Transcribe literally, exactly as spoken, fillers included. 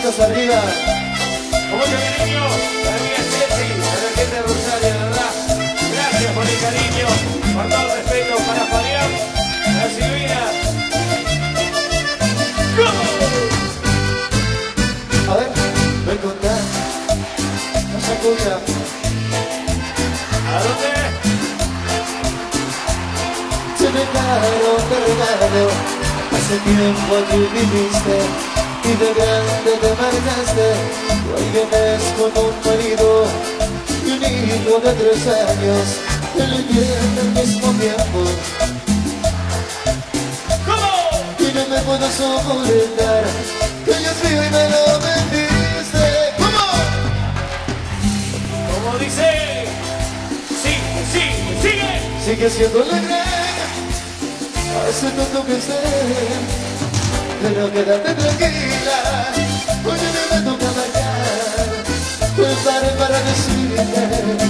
manitos arriba. Con mucho cariño, la amiga Ceci, a la gente de Rosario, de verdad. Gracias por el cariño, por todo el respeto para Fabián, la Silvina. A ver, voy a contar. No se escucha. ¿A dónde? Te regalo, te regalo. Hace tiempo tú viviste y de grande te marchaste. Y hoy vienes con un marido y un hijo de tres años. Te lo entiende al mismo tiempo. ¿Cómo? Y no me puedo soportar que yo fui y me lo vendiste. ¿Cómo? Como dice, sí, sí, sigue. Sigue siendo la gran a ese tonto que sé. Pero quédate tranquila, hoy no me toca marcar. Pues para para decirte